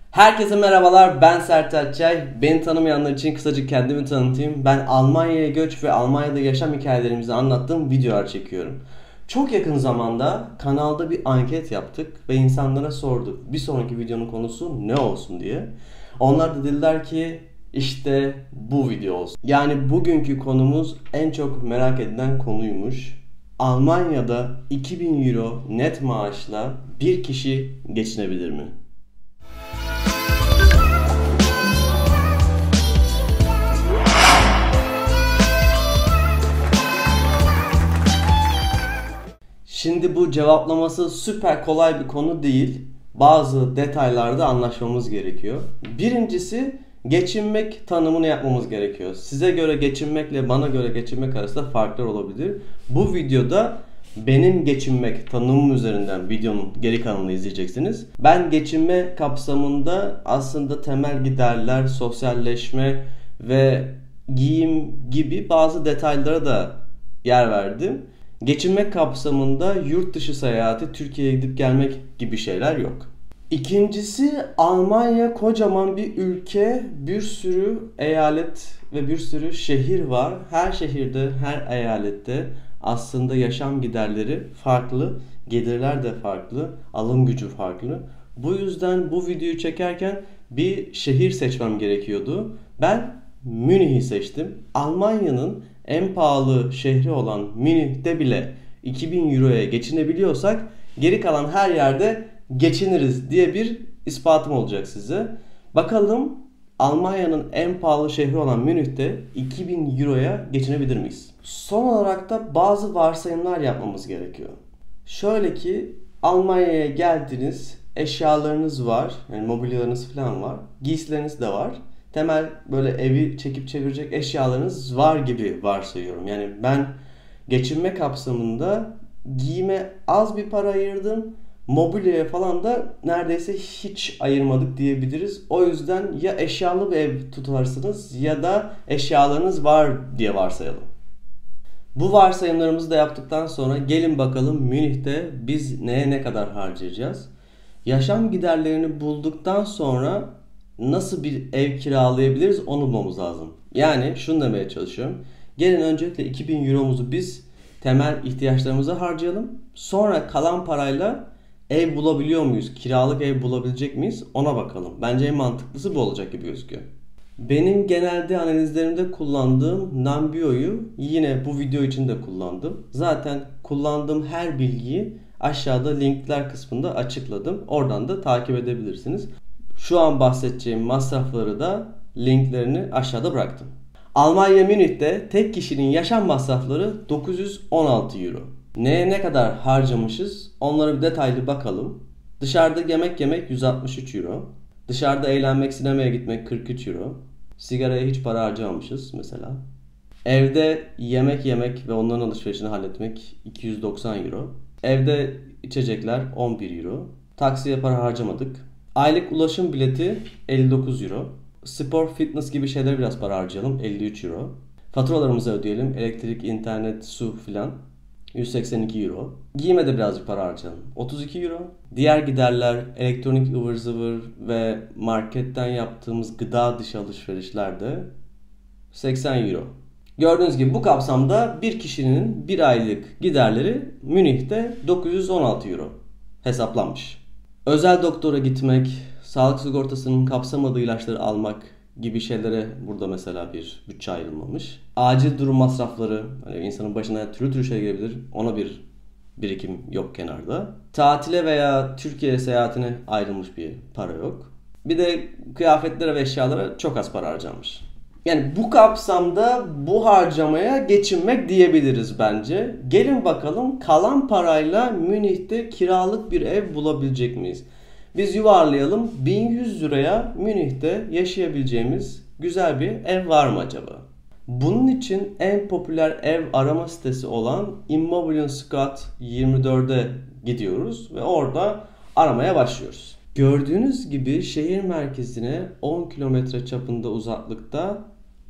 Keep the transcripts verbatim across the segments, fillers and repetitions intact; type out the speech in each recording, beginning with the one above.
Herkese merhabalar, ben Sertaç Çay. Beni tanımayanlar için kısaca kendimi tanıtayım. Ben Almanya'ya göç ve Almanya'da yaşam hikayelerimizi anlattığım videolar çekiyorum. Çok yakın zamanda kanalda bir anket yaptık ve insanlara sorduk. Bir sonraki videonun konusu ne olsun diye. Onlar da dediler ki işte bu video olsun. Yani bugünkü konumuz en çok merak edilen konuymuş. Almanya'da iki bin euro net maaşla bir kişi geçinebilir mi? Şimdi bu cevaplaması süper kolay bir konu değil. Bazı detaylarda anlaşmamız gerekiyor. Birincisi geçinmek tanımını yapmamız gerekiyor. Size göre geçinmekle bana göre geçinmek arasında farklar olabilir. Bu videoda benim geçinmek tanımım üzerinden videonun geri kalanını izleyeceksiniz. Ben geçinme kapsamında aslında temel giderler, sosyalleşme ve giyim gibi bazı detaylara da yer verdim. Geçinmek kapsamında yurt dışı seyahati, Türkiye'ye gidip gelmek gibi şeyler yok. İkincisi, Almanya kocaman bir ülke, bir sürü eyalet ve bir sürü şehir var. Her şehirde, her eyalette aslında yaşam giderleri farklı, gelirler de farklı, alım gücü farklı. Bu yüzden bu videoyu çekerken bir şehir seçmem gerekiyordu. Ben Münih'i seçtim. Almanya'nın en pahalı şehri olan Münih'te bile iki bin euroya geçinebiliyorsak geri kalan her yerde geçiniriz diye bir ispatım olacak size. Bakalım Almanya'nın en pahalı şehri olan Münih'te iki bin euroya geçinebilir miyiz? Son olarak da bazı varsayımlar yapmamız gerekiyor. Şöyle ki Almanya'ya geldiniz, eşyalarınız var, yani mobilyalarınız falan var, giysileriniz de var. Temel böyle evi çekip çevirecek eşyalarınız var gibi varsayıyorum. Yani ben geçinme kapsamında giyime az bir para ayırdım. Mobilyaya falan da neredeyse hiç ayırmadık diyebiliriz. O yüzden ya eşyalı bir ev tutarsınız ya da eşyalarınız var diye varsayalım. Bu varsayımlarımızı da yaptıktan sonra gelin bakalım Münih'te biz neye ne kadar harcayacağız? Yaşam giderlerini bulduktan sonra nasıl bir ev kiralayabiliriz onu bulmamız lazım. Yani şunu demeye çalışıyorum. Gelin öncelikle iki bin euromuzu biz temel ihtiyaçlarımıza harcayalım. Sonra kalan parayla ev bulabiliyor muyuz? Kiralık ev bulabilecek miyiz? Ona bakalım. Bence en mantıklısı bu olacak gibi gözüküyor. Benim genelde analizlerimde kullandığım Numbio'yu yine bu video için de kullandım. Zaten kullandığım her bilgiyi aşağıda linkler kısmında açıkladım. Oradan da takip edebilirsiniz. Şu an bahsedeceğim masrafları da linklerini aşağıda bıraktım. Almanya Münih'te tek kişinin yaşam masrafları dokuz yüz on altı euro. Neye ne kadar harcamışız? Onlara bir detaylı bakalım. Dışarıda yemek yemek yüz altmış üç euro. Dışarıda eğlenmek, sinemaya gitmek kırk üç euro. Sigaraya hiç para harcamamışız mesela. Evde yemek yemek ve onların alışverişini halletmek iki yüz doksan euro. Evde içecekler on bir euro. Taksiye para harcamadık. Aylık ulaşım bileti elli dokuz euro. Spor, fitness gibi şeylere biraz para harcayalım. elli üç euro. Faturalarımızı ödeyelim. Elektrik, internet, su filan. yüz seksen iki euro. Giyime de birazcık para harcayalım. otuz iki euro. Diğer giderler, elektronik ıvır zıvır ve marketten yaptığımız gıda dışı alışverişler de seksen euro. Gördüğünüz gibi bu kapsamda bir kişinin bir aylık giderleri Münih'te dokuz yüz on altı euro hesaplanmış. Özel doktora gitmek, sağlık sigortasının kapsamadığı ilaçları almak gibi şeylere burada mesela bir bütçe ayrılmamış. Acil durum masrafları, hani insanın başına türlü türlü şey gelebilir, ona bir birikim yok kenarda. Tatile veya Türkiye seyahatine ayrılmış bir para yok. Bir de kıyafetlere ve eşyalara çok az para harcanmış. Yani bu kapsamda bu harcamaya geçinmek diyebiliriz bence. Gelin bakalım kalan parayla Münih'te kiralık bir ev bulabilecek miyiz? Biz yuvarlayalım, bin yüz liraya Münih'te yaşayabileceğimiz güzel bir ev var mı acaba? Bunun için en popüler ev arama sitesi olan Immobilien Scout yirmi dörde gidiyoruz ve orada aramaya başlıyoruz. Gördüğünüz gibi şehir merkezine on kilometre çapında uzaklıkta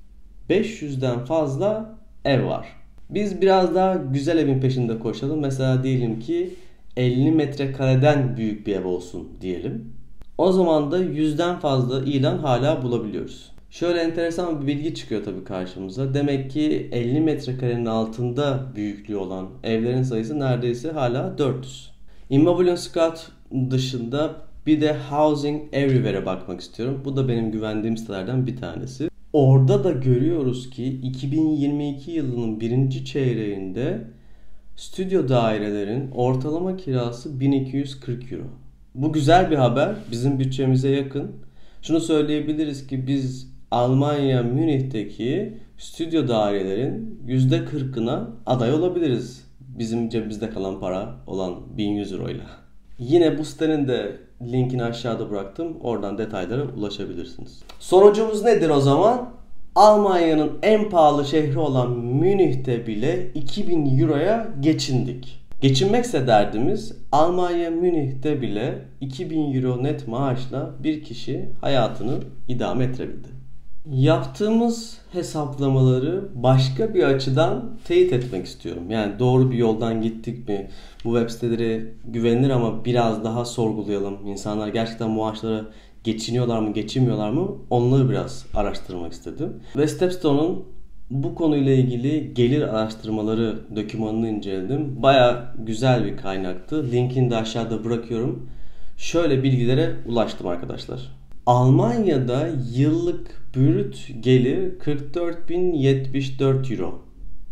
beş yüzden fazla ev var. Biz biraz daha güzel evin peşinde koşalım. Mesela diyelim ki elli metrekareden büyük bir ev olsun diyelim. O zaman da yüzden fazla ilan hala bulabiliyoruz. Şöyle enteresan bir bilgi çıkıyor tabii karşımıza. Demek ki elli metrekarenin altında büyüklüğü olan evlerin sayısı neredeyse hala dört yüz. Immobilien Scout dışında bir de Housing Everywhere'e bakmak istiyorum. Bu da benim güvendiğim sitelerden bir tanesi. Orada da görüyoruz ki iki bin yirmi iki yılının birinci çeyreğinde stüdyo dairelerin ortalama kirası bin iki yüz kırk euro. Bu güzel bir haber. Bizim bütçemize yakın. Şunu söyleyebiliriz ki biz Almanya Münih'teki stüdyo dairelerin yüzde kırkına aday olabiliriz. Bizim cebimizde kalan para olan bin yüz euro ile. Yine bu sitenin de linkini aşağıda bıraktım. Oradan detaylara ulaşabilirsiniz. Sonucumuz nedir o zaman? Almanya'nın en pahalı şehri olan Münih'te bile iki bin euroya geçindik. Geçinmekse derdimiz, Almanya Münih'te bile iki bin euro net maaşla bir kişi hayatını idame ettirebildi. Yaptığımız hesaplamaları başka bir açıdan teyit etmek istiyorum. Yani doğru bir yoldan gittik mi? Bu web siteleri güvenilir ama biraz daha sorgulayalım. İnsanlar gerçekten maaşlara geçiniyorlar mı, geçinmiyorlar mı? Onları biraz araştırmak istedim. Ve Stepstone'un bu konuyla ilgili gelir araştırmaları dokümanını inceledim. Baya güzel bir kaynaktı. Linkini de aşağıda bırakıyorum. Şöyle bilgilere ulaştım arkadaşlar. Almanya'da yıllık brüt gelir kırk dört bin yetmiş dört euro.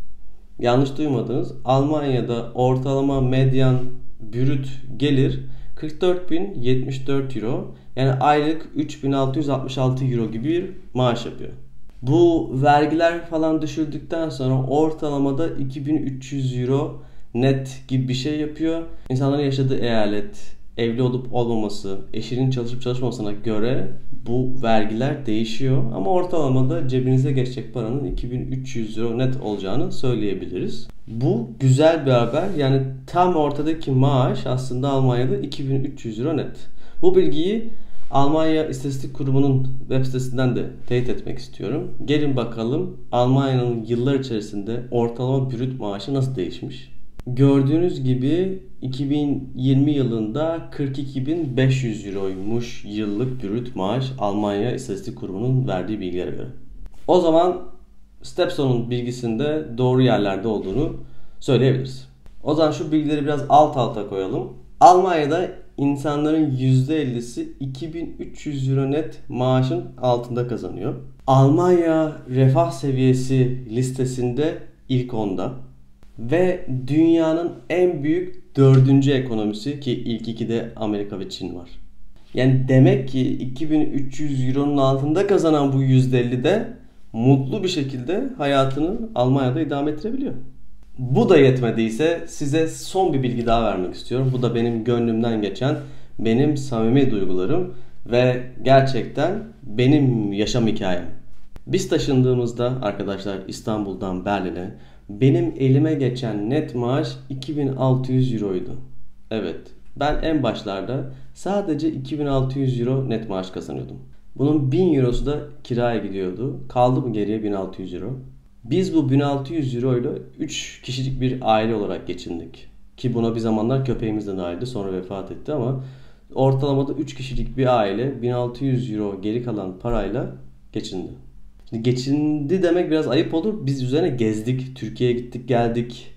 Yanlış duymadınız. Almanya'da ortalama medyan brüt gelir kırk dört bin yetmiş dört euro. Yani aylık üç bin altı yüz altmış altı euro gibi bir maaş yapıyor. Bu vergiler falan düşürdükten sonra ortalamada iki bin üç yüz euro net gibi bir şey yapıyor. İnsanların yaşadığı eyalet, evli olup olmaması, eşinin çalışıp çalışmamasına göre bu vergiler değişiyor. Ama ortalamada cebinize geçecek paranın iki bin üç yüz euro net olacağını söyleyebiliriz. Bu güzel bir haber. Yani tam ortadaki maaş aslında Almanya'da iki bin üç yüz euro net. Bu bilgiyi Almanya İstatistik Kurumu'nun web sitesinden de teyit etmek istiyorum. Gelin bakalım Almanya'nın yıllar içerisinde ortalama brüt maaşı nasıl değişmiş. Gördüğünüz gibi iki bin yirmi yılında kırk iki bin beş yüz euroymuş yıllık brüt maaş Almanya İstatistik Kurumu'nun verdiği bilgilere göre. O zaman Stepstone'un bilgisinde doğru yerlerde olduğunu söyleyebiliriz. O zaman şu bilgileri biraz alt alta koyalım. Almanya'da insanların yüzde ellisi iki bin üç yüz euro net maaşın altında kazanıyor. Almanya refah seviyesi listesinde ilk onda. Ve dünyanın en büyük dördüncü ekonomisi ki ilk ikide Amerika ve Çin var. Yani demek ki iki bin üç yüz euronun altında kazanan bu yüzde elli de mutlu bir şekilde hayatını Almanya'da idame ettirebiliyor. Bu da yetmediyse size son bir bilgi daha vermek istiyorum. Bu da benim gönlümden geçen, benim samimi duygularım ve gerçekten benim yaşam hikayem. Biz taşındığımızda arkadaşlar İstanbul'dan Berlin'e benim elime geçen net maaş iki bin altı yüz euroydu. Evet, ben en başlarda sadece iki bin altı yüz euro net maaş kazanıyordum. Bunun bin eurosu da kiraya gidiyordu. Kaldı mı geriye bin altı yüz euro? Biz bu bin altı yüz euro ile üç kişilik bir aile olarak geçindik. Ki buna bir zamanlar köpeğimiz de dahildi, sonra vefat etti ama ortalamada üç kişilik bir aile bin altı yüz euro geri kalan parayla geçindi. Şimdi geçindi demek biraz ayıp olur. Biz üzerine gezdik, Türkiye'ye gittik geldik,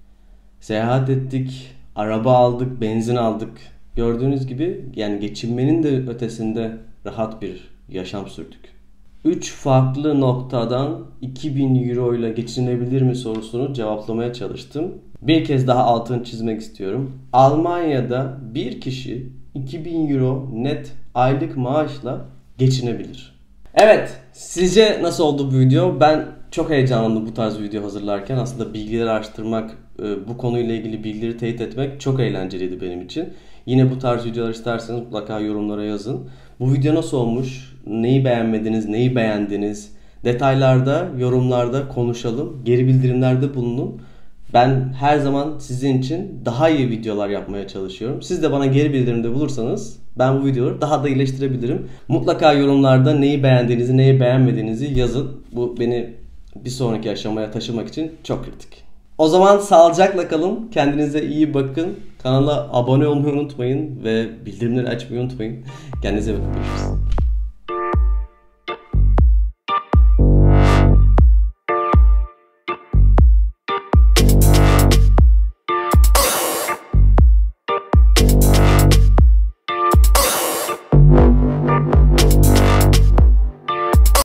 seyahat ettik, araba aldık, benzin aldık. Gördüğünüz gibi yani geçinmenin de ötesinde rahat bir yaşam sürdük. üç farklı noktadan iki bin euro ile geçinebilir mi sorusunu cevaplamaya çalıştım. Bir kez daha altını çizmek istiyorum. Almanya'da bir kişi iki bin euro net aylık maaşla geçinebilir. Evet, sizce nasıl oldu bu video? Ben çok heyecanlandım bu tarz video hazırlarken. Aslında bilgileri araştırmak, bu konuyla ilgili bilgileri teyit etmek çok eğlenceliydi benim için. Yine bu tarz videolar isterseniz mutlaka yorumlara yazın. Bu video nasıl olmuş? Neyi beğenmediniz? Neyi beğendiniz? Detaylarda, yorumlarda konuşalım. Geri bildirimlerde bulunun. Ben her zaman sizin için daha iyi videolar yapmaya çalışıyorum. Siz de bana geri bildirimde bulursanız ben bu videoları daha da iyileştirebilirim. Mutlaka yorumlarda neyi beğendiğinizi, neyi beğenmediğinizi yazın. Bu beni bir sonraki aşamaya taşımak için çok kritik. O zaman sağlıcakla kalın. Kendinize iyi bakın. Kanala abone olmayı unutmayın ve bildirimleri açmayı unutmayın. Kendinize bakın. Görüşürüz.